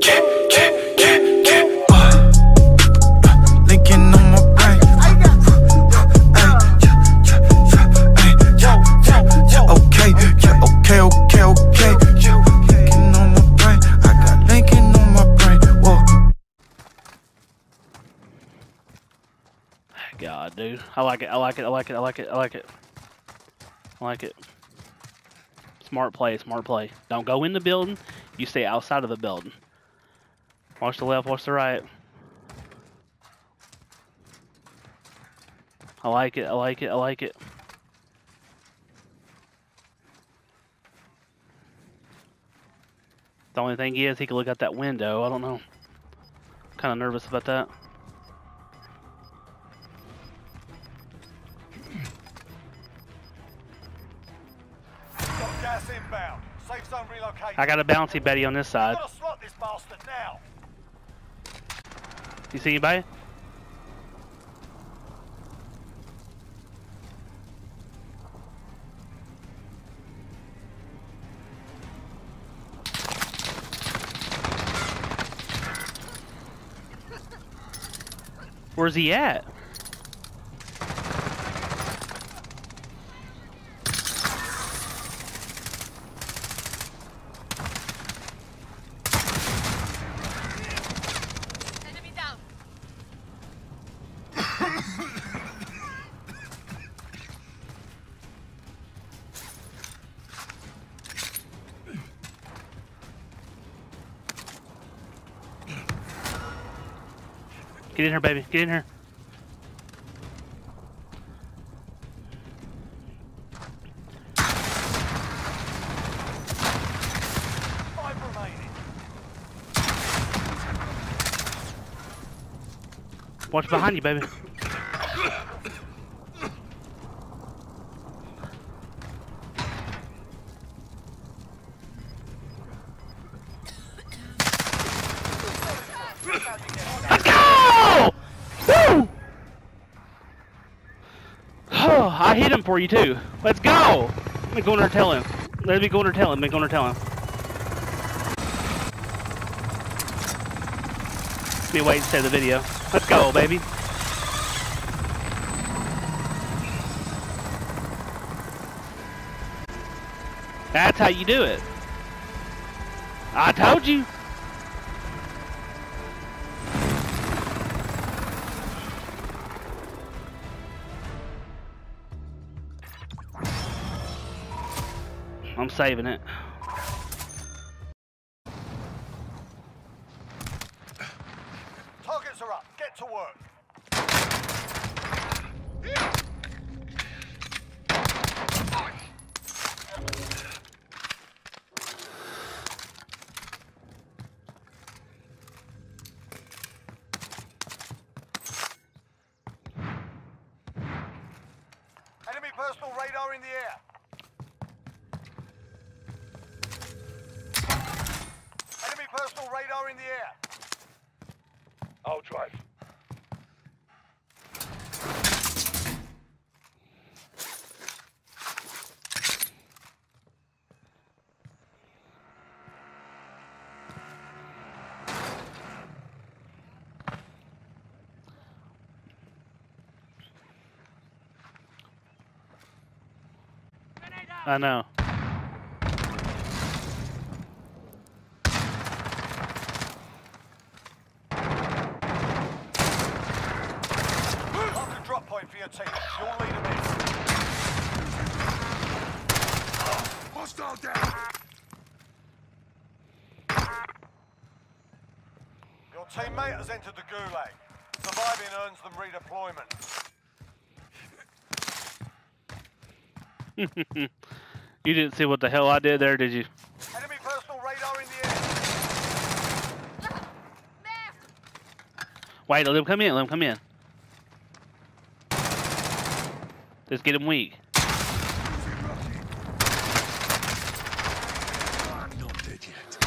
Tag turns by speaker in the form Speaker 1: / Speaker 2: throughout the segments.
Speaker 1: Linking on my brain. Okay. Linking on my brain. I got linking on my brain. Whoa.
Speaker 2: God, dude. I like it. Smart play. Don't go in the building. You stay outside of the building. Watch the left, watch the right. I like it. The only thing is, he can look out that window. I don't know. Kind of nervous about that.
Speaker 3: Gas inbound. Safe zone relocated.
Speaker 2: I got a bouncy Betty on this side.
Speaker 3: Gotta slot this bastard now.
Speaker 2: You see anybody? Where's he at?
Speaker 4: Enemy down.
Speaker 2: Get in here, baby. Get in here.
Speaker 3: Five remaining.
Speaker 2: Watch behind you, baby. Let's go! Woo! Oh, I hit him for you too. Let's go! Let me go in there and tell him. Let me go in there and tell him. Let me wait and save the video. Let's go, baby. That's how you do it. I told you. I'm saving it.
Speaker 3: Targets are up. Get to work. Enemy personal radar in the air. Enemy personal radar in the air. I'll drive.
Speaker 2: I know.
Speaker 3: Mark a drop point for your team. You'll lead them in. Hostile down. Your teammate has entered the gulag. Surviving earns them redeployment.
Speaker 2: You didn't see what the hell I did there, did you?
Speaker 3: Enemy personal radar in the air.
Speaker 2: Wait, let him come in. Let's get him weak.
Speaker 3: Not dead yet.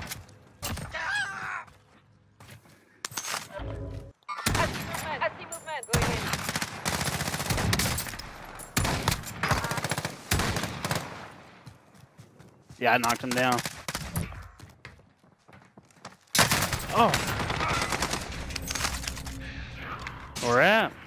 Speaker 4: I see movement. Cement going in.
Speaker 2: Yeah, I knocked him down. Oh. Where at?